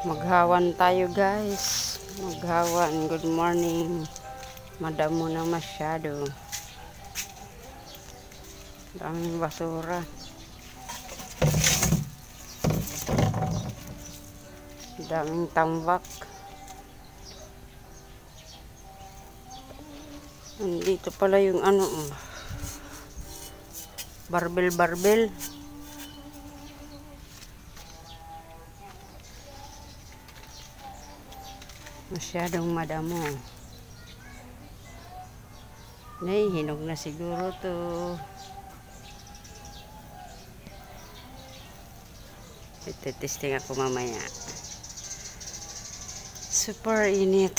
Maghawan tayo guys. Maghawan. Good morning. Madamo na masyado. Daming basura. Daming tambak. Dito pala yung ano. Barbel. Masyadong madamo. Nay, hinog na siguro to. Ito-testing ako mamaya. Super init.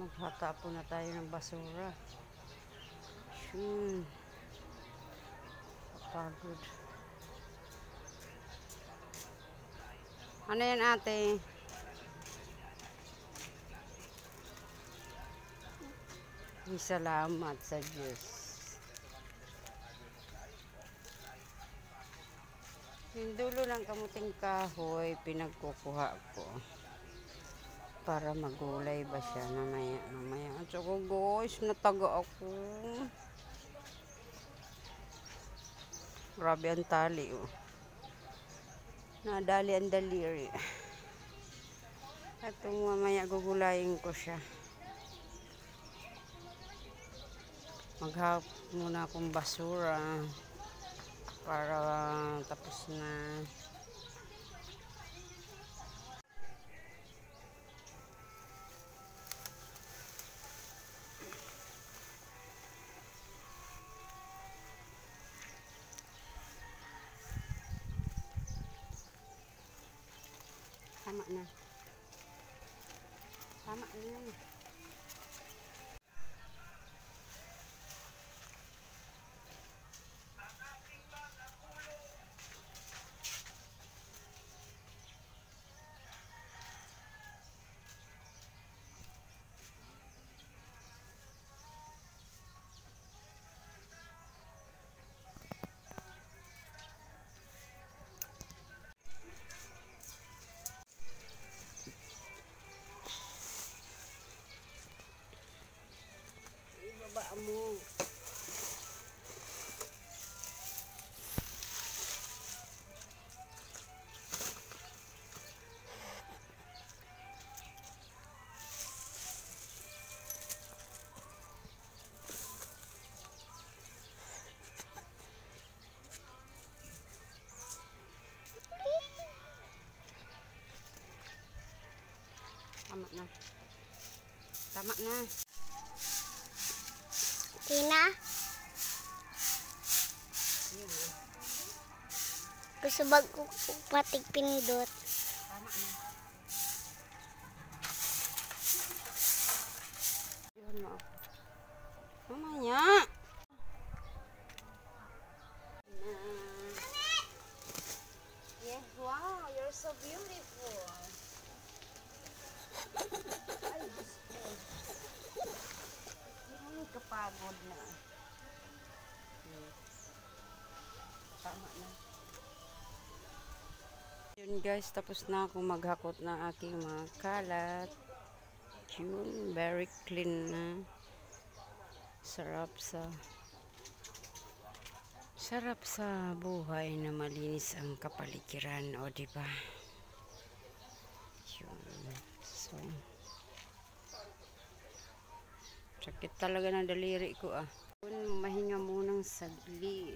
Maghatapon na tayo ng basura. Shun. Kapagod. Ano yan, ate? Salamat sa Diyos. Yung dulo ng kamuting kahoy, pinagkukuha ko. Para magulay ba siya mamaya. At saka guys, nataga ako. Grabe ang tali, oh. Nadali ang daliri. At mamaya gugulayin ko siya. Maghap muna akong basura para tapos na. Tama na. Tama na. Ibaba mo. Tama na. Tama na. Tina? Gusto bag ko patig pinindot. Tama na. Yun mo. Mamaya. Yes, wow, you're so beautiful. Ay, Diyos ko. Ay, kapagod na. Tama na. Yun guys, tapos na ako maghakot ng aking mga kalat. Yun, very clean na. Sarap sa buhay na malinis ang kapaligiran, o diba? Yun. So, sakit talaga ng daliri ko, ah. Yun, mahinga munang saglit.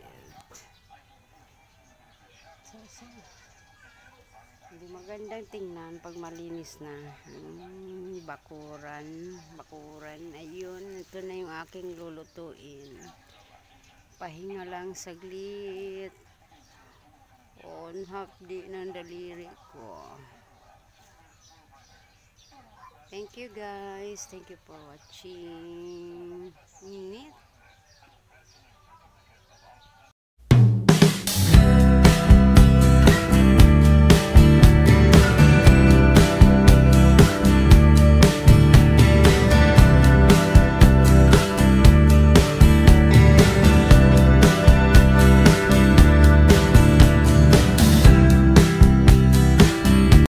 So. Hindi magandang tingnan pag malinis na. Bakuran. Ayun, ito na yung aking lulutuin. Pahinga lang saglit. Hapdi ng daliri ko. Thank you guys. Thank you for watching. Init.